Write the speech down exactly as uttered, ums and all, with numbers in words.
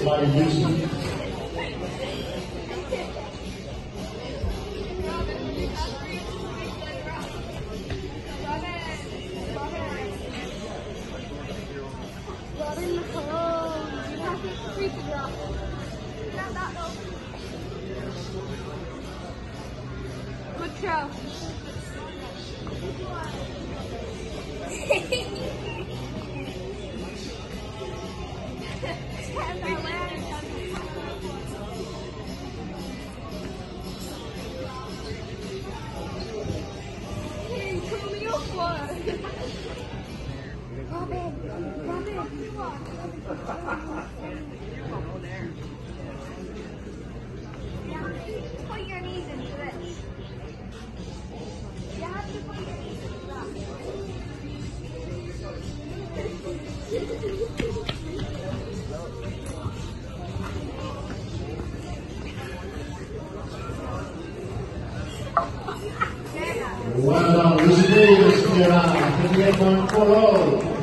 Somebody Houston. Good show. Robin, Robin. Put your knees into this. You have to put your knees into that. Well done, Lucy Davis, fifty-eight point four oh.